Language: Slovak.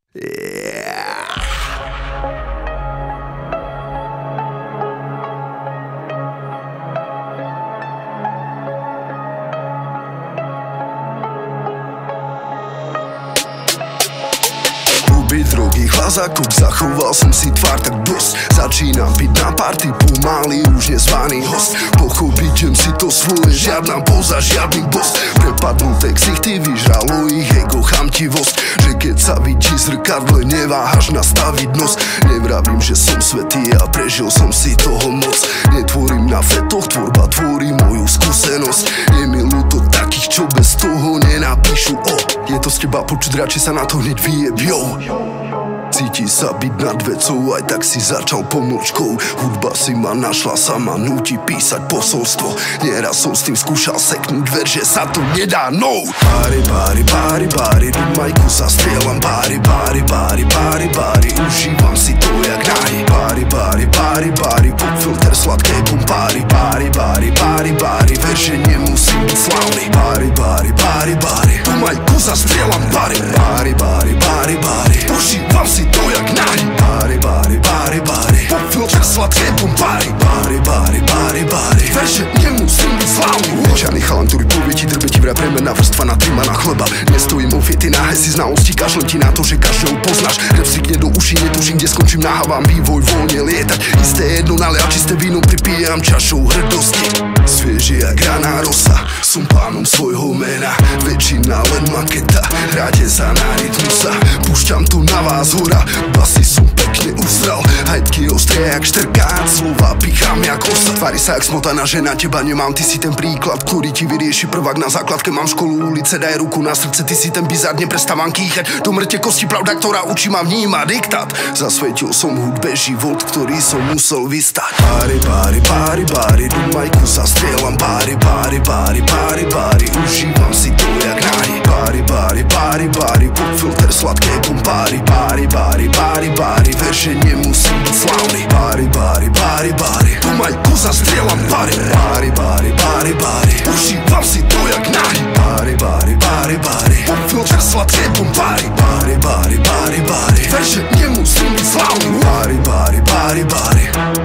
Drogy, chvazakok, zachoval som si tvár tak dosť. Začínam byť na party pomaly, už nezvaný host. Pochopiť si to svoje, žiadna poza, žiadny boss. Prepadnuté ksichty, vyžralo ich ego, chamtivosť. Že keď sa vidí zrkadle, neváhaš nastaviť nos. Nevravím, že som svätý a prežil som si toho moc. Netvorím na fetoch, tvorba tvorí moju skúsenosť. Je mi ľúto takých, čo bez toho nenapíšu Je to z teba počuť, radšej sa na to hneď vyjeb, yo. Cíti sa byť nad vecou, aj tak si začal pomlčkou. Hudba si ma našla, sama núti písať posolstvo. Nieraz som s tým skúšal seknúť verže, sa to nedá, no. Bári, bári, bári, bári, do majku sa strieľam. Bári, bári, bári, bári, bári, užívam si to jak nahy. Bári, bári, bári, bári, pop filter, sladké pumpári. Bári, bári, bári, bári, verže nemusím byť slavný. Bári, bári, bári, bári, do majku sa strieľam. Bári, bári, bári, bári, bári, užívam si to jak nahy. Bári, bári, bári, bári, pop filter, sladké pumpári. Bári, bári, bári, bári, verže nemusím byť slavný. Večaný chalan, ktorý povie ti, drbe ti vraj premenná vrstva na tríma na chleba. Nestojím o fiety na hesi znalosti, kašlem ti na to, že každého poznáš. Rap strikne do uší, netuším, kde skončím, nahávam vývoj, voľne lietať. Isté jedno nalial, čisté víno, pripíjam čašou hrdosti. Svieži jak raná rosa, som pánom svojho mena. Väčšina len maketa, hráte sa na rytmusa. Púšťam tu na vás hora, basy som pekne usral. Hajtky ostré jak štrkát, slova pichám jak osa. Tvári sa jak smotaná žena, teba nemám, ty si ten príklad, ktorý ti vyrieši prvák na základke. Mám školu, ulice, daj ruku na srdce, ty si ten bizár, neprestávam kýchať. Do mŕte kosti pravda, ktorá učí ma vnímať diktát. Zasvetil som hudbe život, ktorý som musel vystať. Bári, bári, bári, bári, do majku sa strieľam. Bári, bári, bári, bári, bári, užívam si to jak nahy. Bári, bári, bári, bári, pop filter, sladké pumpári. Bári, bári, bári, bári, verže nemusím byť slavný. Bári, bári, bári, bári, do majku sa strieľam. Bári, bári, bári, bári, bári, užívam si to jak nahy. Bári, bári, bári, bári, pop filter, sladké pumpári. Bári, bári, bári, bári, verže nemusím byť slavný. Bári, bári, bári, bári.